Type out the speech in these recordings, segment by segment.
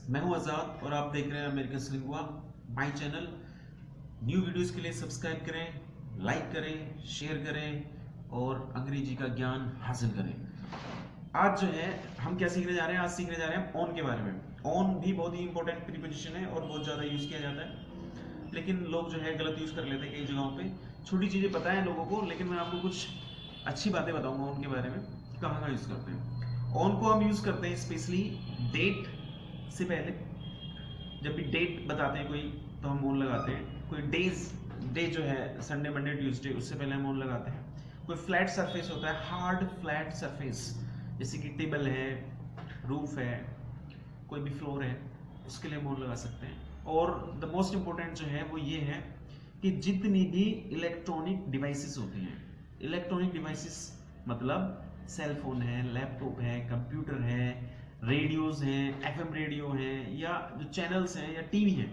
मैं हूं आजाद और आप देख रहे हैं American lingua my channel. New videos के लिए सब्सक्राइब करें, लाइक करें, शेयर करें और अंग्रेजी का ज्ञान हासिल करें। आज जो है हम क्या सीखने जा रहे हैं? आज सीखने जा रहे हैं ऑन के बारे में। ऑन भी बहुत ही इंपॉर्टेंट प्रीपोजिशन है और बहुत ज़्यादा यूज़ किया जाता है, लेकिन लोग जो है गलत यूज़ कर लेते हैं कई जगहों पे। छोटी चीज़ें पता है लोगों को, लेकिन मैं आपको कुछ अच्छी बातें बताऊंगा ऑन के बारे में कि कहाँ कहाँ यूज़ करते हैं। ऑन को हम यूज़ करते हैं स्पेशली डेट से पहले। जब भी डेट बताते हैं कोई तो हम ऑन लगाते हैं। कोई डे जो है संडे, मंडे, ट्यूसडे, उससे पहले हम ऑन लगाते हैं। कोई फ्लैट सरफेस होता है, हार्ड फ्लैट सरफेस, जैसे कि टेबल है, रूफ है, कोई भी फ्लोर है, उसके लिए हम ऑन लगा सकते हैं। और द मोस्ट इम्पोर्टेंट जो है वो ये है कि जितनी भी इलेक्ट्रॉनिक डिवाइसेस होती हैं, इलेक्ट्रॉनिक डिवाइसेस मतलब सेल फोन है, लैपटॉप है, कंप्यूटर है, रेडियोज हैं, एफएम रेडियो हैं, या जो चैनल्स हैं या टीवी हैं,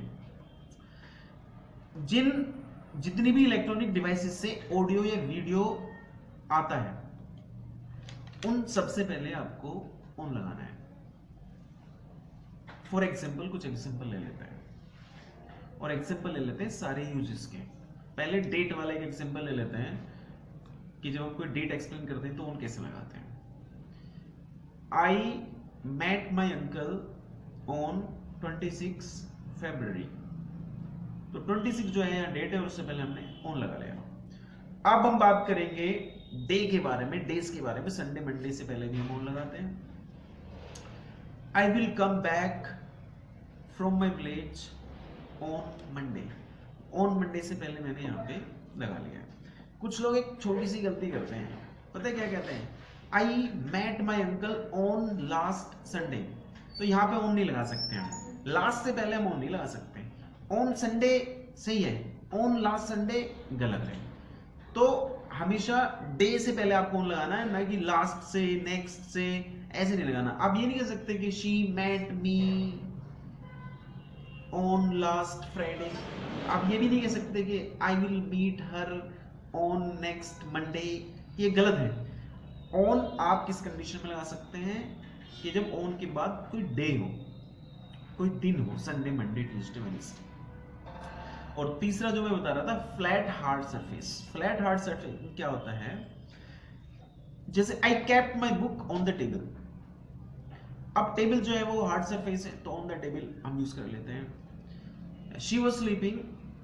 जितनी भी इलेक्ट्रॉनिक डिवाइसेस से ऑडियो या वीडियो आता है, उन सबसे पहले आपको ऑन लगाना है। फॉर एग्जाम्पल कुछ एग्जाम्पल ले लेते हैं और एग्जाम्पल ले लेते हैं सारे यूजेस के। पहले डेट वाला एक एग्जाम्पल ले लेते हैं कि जब हम कोई डेट एक्सप्लेन करते हैं तो ऑन कैसे लगाते हैं। आई met my uncle on 26 February। तो 26 जो है यहाँ डेट है और उससे पहले हमने ऑन लगा लिया। अब हम बात करेंगे डे के बारे में, डेज के बारे में। संडे, मंडे से पहले भी हम ऑन लगाते हैं। I will come back from my village on Monday. On Monday से पहले मैंने यहाँ पे लगा लिया है। कुछ लोग एक छोटी सी गलती करते हैं, पता है क्या कहते हैं? I met my uncle on last Sunday. तो यहाँ पे ऑन नहीं लगा सकते हम, लास्ट से पहले हम ऑन नहीं लगा सकते। ऑन संडे सही है, ऑन लास्ट संडे गलत है। तो हमेशा डे से पहले आपको ऑन लगाना है, ना कि लास्ट से, नेक्स्ट से, ऐसे नहीं लगाना। आप ये नहीं कह सकते कि she met me on last Friday. आप ये भी नहीं कह सकते कि I will meet her on next Monday. ये गलत है। ऑन आप किस कंडीशन में लगा सकते हैं कि जब ऑन के बाद कोई डे हो, कोई दिन हो, संडे, मंडे, ट्यूसडे, वेडनेसडे। और तीसरा जो मैं बता रहा था, flat hard surface. Flat hard surface क्या होता है? जैसे I kept my book on the table. अब टेबल जो है वो हार्ड सरफेस है, तो ऑन द टेबल हम यूज कर लेते हैं। She was sleeping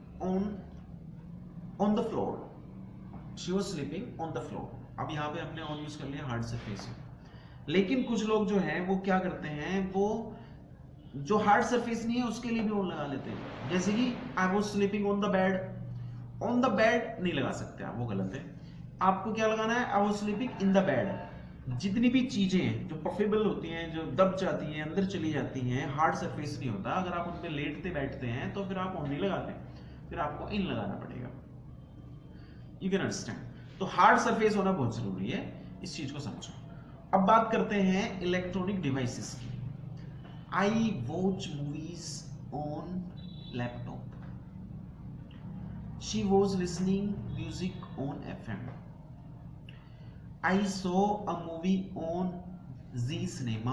on the floor. She was sleeping on the floor. अब यहाँ पे हमने ऑन यूज कर लिया हार्ड सरफेस। लेकिन कुछ लोग जो हैं वो क्या करते हैं, वो जो हार्ड सरफेस नहीं है उसके लिए भी ऑन लगा लेते हैं। जैसे कि I was sleeping on the bed. On the bed नहीं लगा सकते आप, वो गलत है। आपको क्या लगाना है? I was sleeping in the bed. जितनी भी चीजें हैं जो पफेबल होती हैं, जो दब जाती हैं, अंदर चली जाती हैं, हार्ड सरफेस नहीं होता। अगर आप उन पे लेटते बैठते हैं तो फिर आप ऑन नहीं लगाते, फिर आपको इन लगाना पड़ेगा। You can understand. तो हार्ड सरफेस होना बहुत जरूरी है, इस चीज को समझो। अब बात करते हैं इलेक्ट्रॉनिक डिवाइसेस की। I watch movies on laptop. She was listening music on FM. I saw a movie on Zee cinema.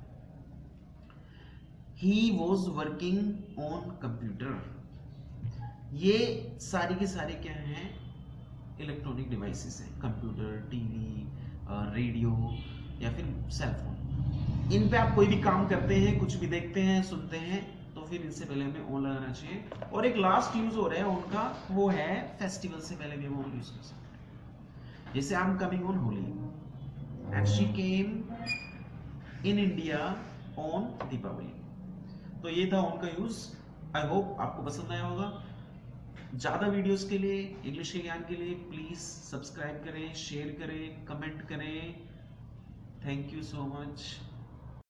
He was working on computer. ये सारी के सारे क्या हैं? इलेक्ट्रॉनिक डिवाइसेस हैं। कंप्यूटर, टीवी, रेडियो या फिर सेल फोन। इन पे आप कोई भी काम करते हैं, कुछ भी देखते हैं, सुनते हैं, तो फिर इनसे पहले हमें ऑन लगाना चाहिए। और एक लास्ट यूज हो रहा है उनका, वो है फेस्टिवल से पहले भी हम ऑन यूज कर सकते हैं। जैसे I am coming on Holi and she came in India on Deepavali. तो ये था ऑन का यूज। आई होप आपको पसंद आया होगा। ज़्यादा वीडियोस के लिए, इंग्लिश के ज्ञान के लिए प्लीज़ सब्सक्राइब करें, शेयर करें, कमेंट करें। Thank you so much.